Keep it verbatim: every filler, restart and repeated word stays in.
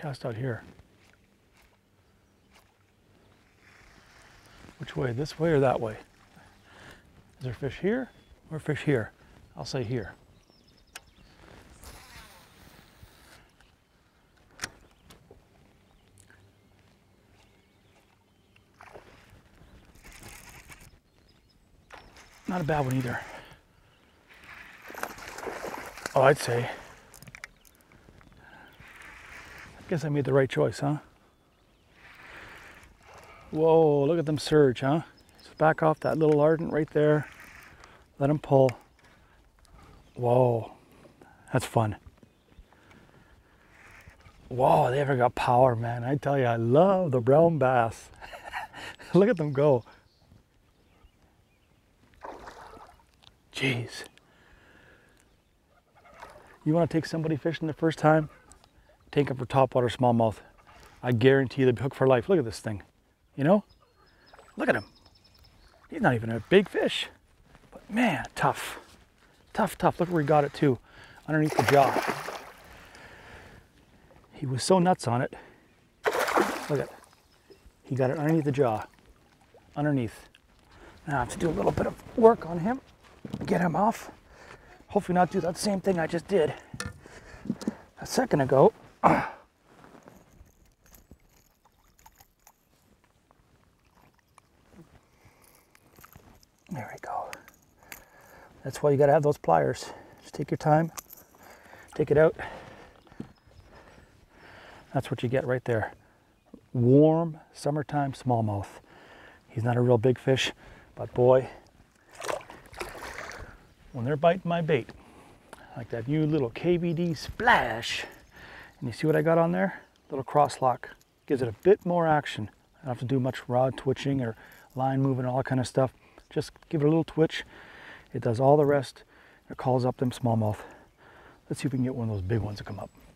cast out here. Which way? This way or that way? Is there fish here or fish here? I'll say here. Not a bad one either. Oh, I'd say. I guess I made the right choice, huh? Whoa, look at them surge, huh? Just back off that little ardent right there. Let them pull. Whoa, that's fun. Whoa, they ever got power, man. I tell you, I love the brown bass. Look at them go. Jeez. You want to take somebody fishing the first time? Take them for topwater smallmouth. I guarantee they'll be hooked for life. Look at this thing. You know? Look at him. He's not even a big fish. But man, tough. Tough, tough. Look where he got it too. Underneath the jaw. He was so nuts on it. Look at it. He got it underneath the jaw. Underneath. Now I have to do a little bit of work on him. Get him off. Hopefully not do that same thing I just did a second ago. There we go. That's why you gotta have those pliers. Just take your time, take it out. That's what you get right there. Warm summertime smallmouth. He's not a real big fish, but boy, when they're biting my bait, like that new little K V D Splash, and you see what I got on there? Little cross lock. Gives it a bit more action. I don't have to do much rod twitching or line moving, all that kind of stuff. Just give it a little twitch. It does all the rest. It calls up them smallmouth. Let's see if we can get one of those big ones to come up.